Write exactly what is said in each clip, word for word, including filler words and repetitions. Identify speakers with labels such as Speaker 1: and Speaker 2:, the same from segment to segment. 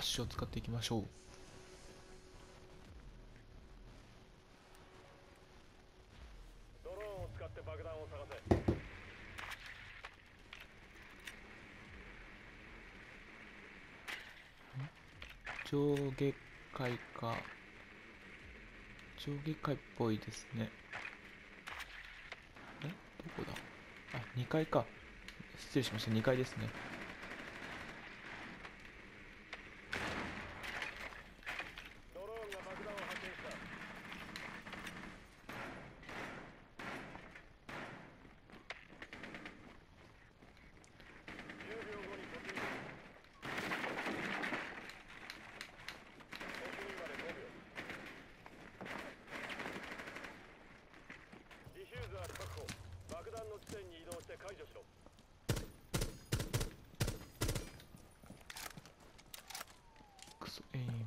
Speaker 1: ッシュを使っていきましょう。
Speaker 2: ドローンを使って爆弾を探せ。
Speaker 1: 上下階か。上下階っぽいですね。え、どこだ。あ、にかいか。失礼しました。にかいですね。
Speaker 2: ドローンが爆弾を発見した。じゅうびょうごに突入。突入までごびょう。ディフューザー確保。爆弾の地点に移動して解除しろ。
Speaker 1: クソエイン。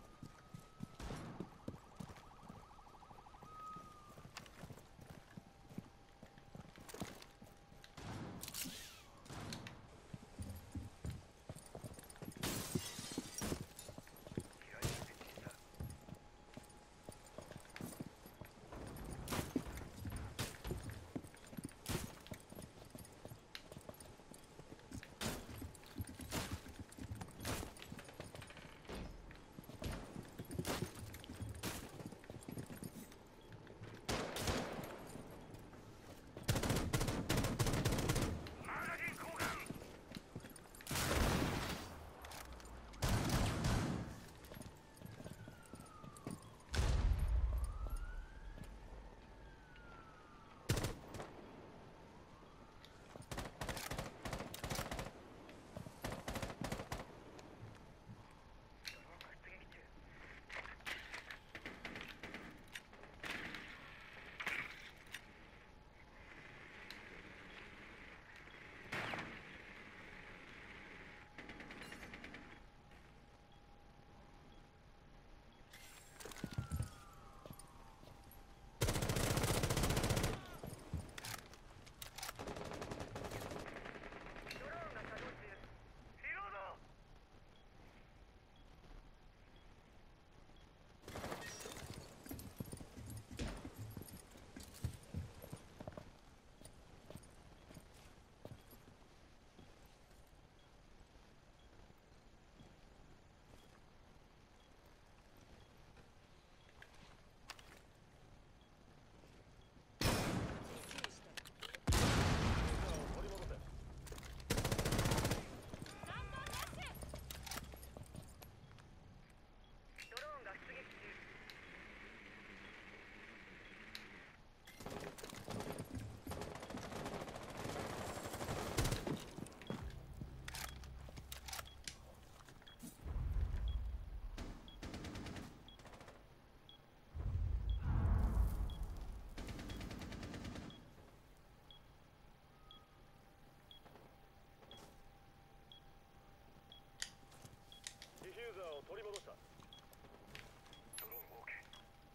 Speaker 1: ディフューザーを取り戻した。ドローン OK。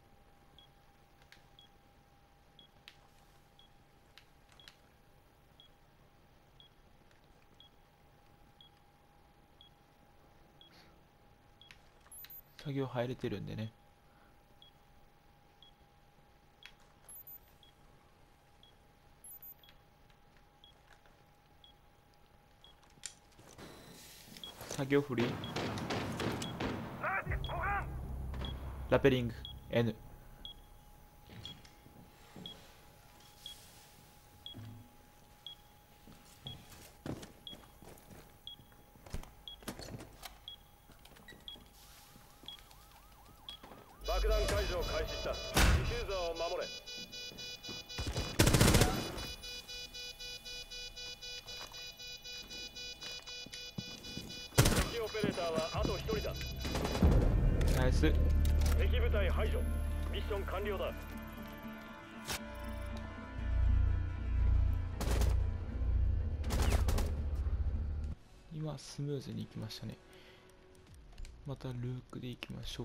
Speaker 1: 作業入れてるんでね。作業フリー。ラペリング N。
Speaker 2: 爆弾解除を開始した。ディフューザーを守れ。敵オペレーターはあとひとりだ。
Speaker 1: ナイス。
Speaker 2: 敵部隊排除。ミッション完了だ。
Speaker 1: 今スムーズに行きましたね。またルークで行きましょう。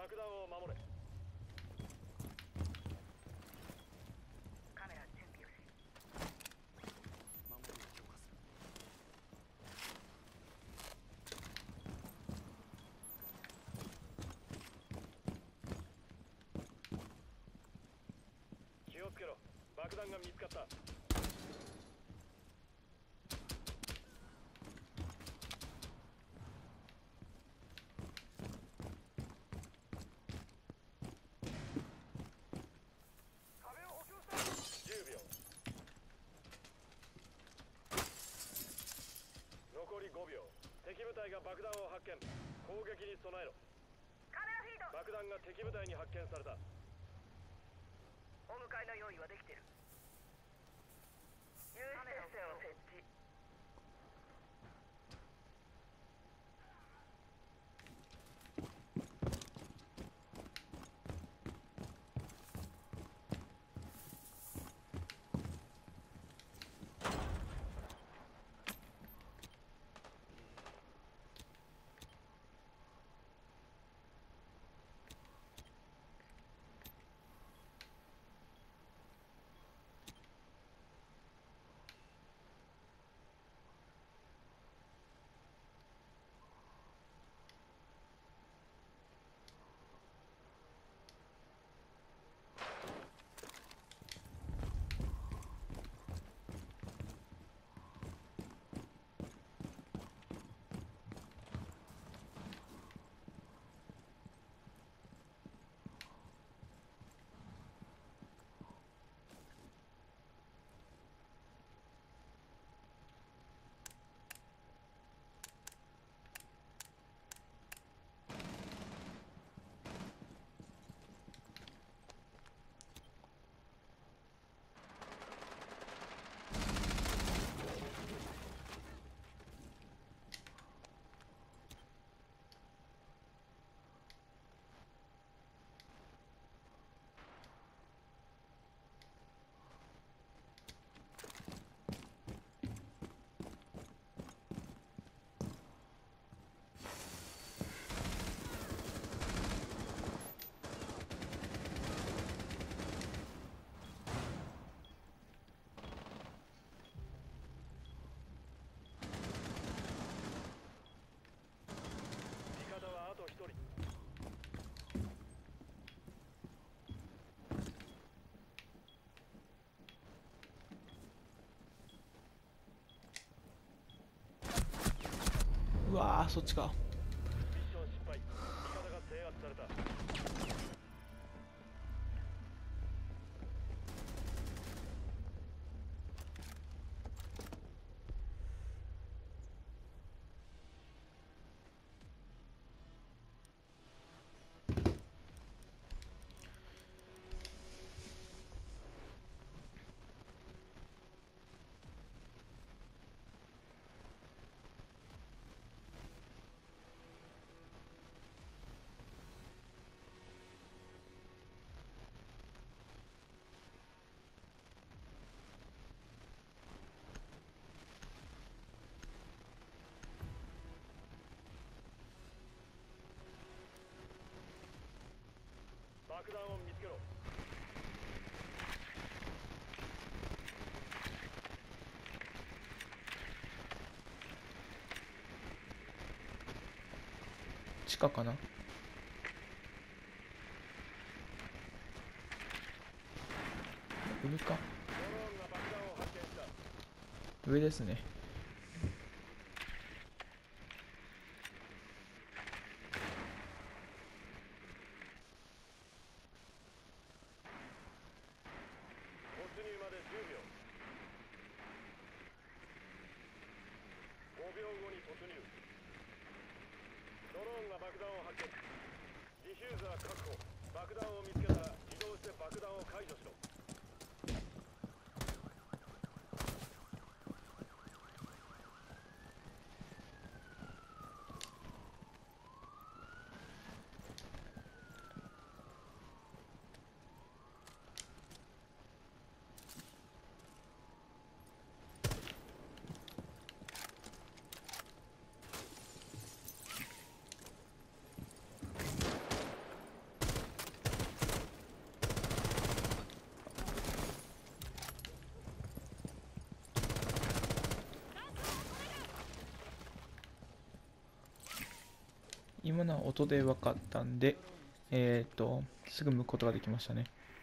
Speaker 2: 爆弾を守れ。
Speaker 3: カメラ準備をし。
Speaker 4: 守りを強化する。
Speaker 2: 気をつけろ。爆弾が見つかった。壁を補強した。じゅうびょう。残りごびょう。敵部隊が爆弾を発見。攻撃に備えろ。
Speaker 3: カメラフィード。
Speaker 2: 爆弾が敵部隊に発見された。
Speaker 3: お迎えの用意はできてる。有刺鉄線を設置。味方はあとひとり。
Speaker 1: うわー、そっちか。
Speaker 2: ミッション失敗。味方が制圧された。爆弾を見つけろ。
Speaker 1: 地下かな。上か。
Speaker 2: ドローンが爆弾を発見した。
Speaker 1: 上ですね。
Speaker 2: 突入までじゅうびょう。ごびょうごに突入。ドローンが爆弾を発見。ディフューザー確保。爆弾を見つけたら移動して爆弾を解除しろ。
Speaker 1: 今のは音で分かったんで、えっと、すぐ向くことができましたね。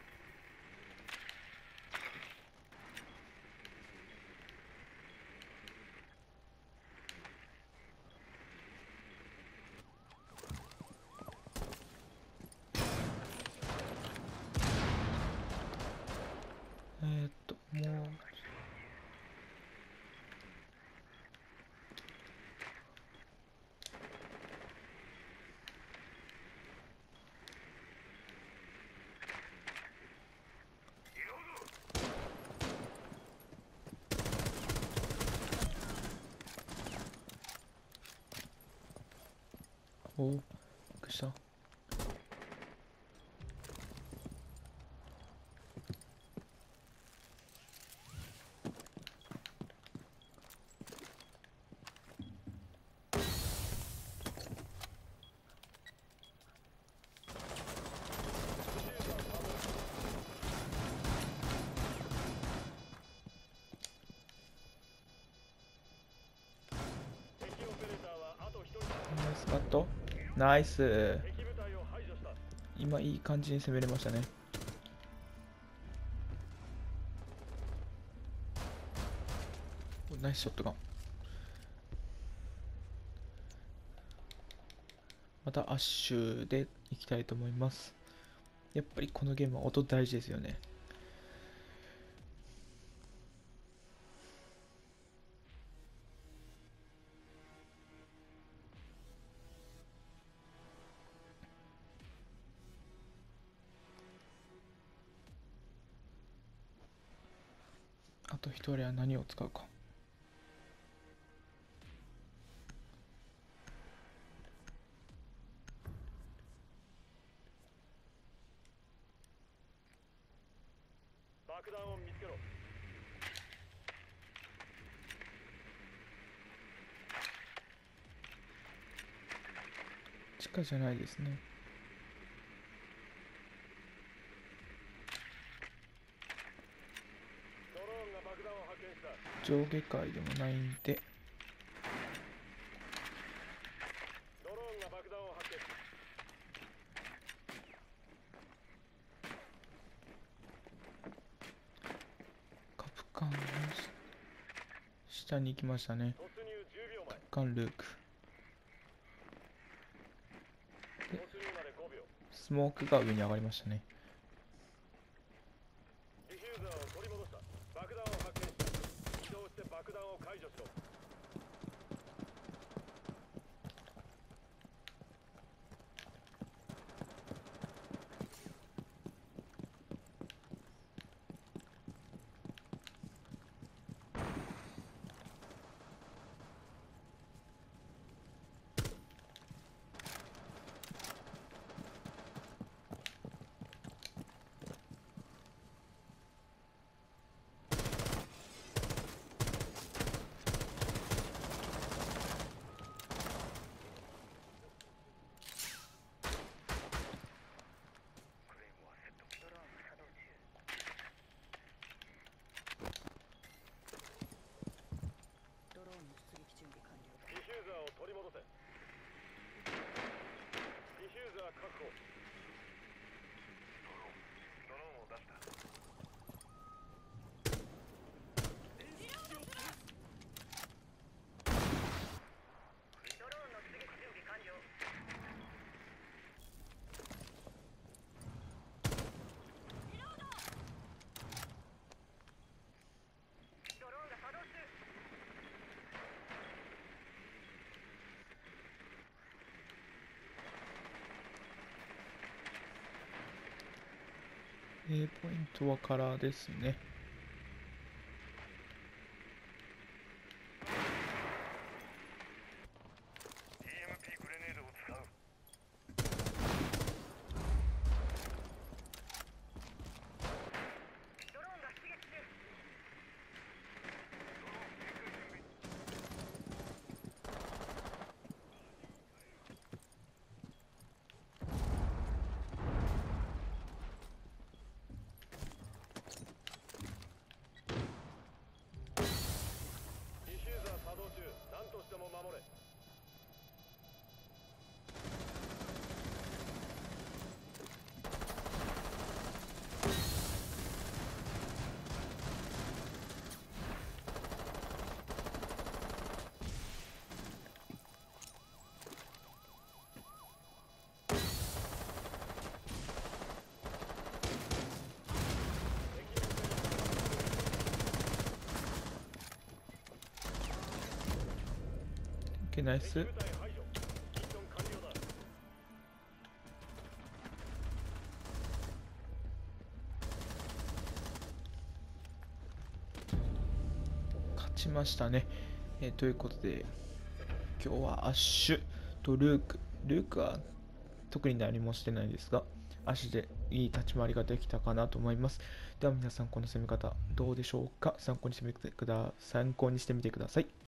Speaker 1: えっと、もう、おお、びっくりした。
Speaker 2: 敵オペレーターはあと一人だ。
Speaker 1: ナイスカット。ナイス。
Speaker 2: 敵部隊を排除した。
Speaker 1: 今いい感じに攻めれましたね。おナイスショットガン。またアッシュでいきたいと思います。やっぱりこのゲームは音大事ですよね。あと一人は何を使うか。
Speaker 2: 爆弾を見つけろ。
Speaker 1: 地下じゃないですね。
Speaker 2: ドローンが爆弾を発見した。
Speaker 1: 上下階でもないんで、
Speaker 2: ドローンが爆弾を発見。
Speaker 1: カプカンの下に行きましたね。
Speaker 2: 突入じゅうびょうまえ。
Speaker 1: カプカンルーク。
Speaker 2: 突入までごびょう。
Speaker 1: スモークが上に上がりましたね。
Speaker 2: ディフューザーを取り戻した。爆弾を発見した。移動して爆弾を解除しろ。
Speaker 3: ドローンの出撃準備完了。
Speaker 2: ディフューザーを取り戻せ。ディフューザー確保。ドローンを出した。
Speaker 3: ドローンの出撃準備完了。ドローンが作動中。
Speaker 1: A ポイントはカラーですね。
Speaker 2: ティーエムピー グレネードを使う。
Speaker 3: ドローンが出撃中。
Speaker 2: ディフューザー作動中。何としても守れ。
Speaker 1: OK、ナイス。
Speaker 2: 部隊排除。ミッション完了だ。
Speaker 1: 勝ちましたね。えーということで、今日はアッシュとルーク。ルークは特に何もしてないですが、アッシュでいい立ち回りができたかなと思います。では皆さん、この攻め方どうでしょうか。参考にしてみてくだ参考にしてみてください。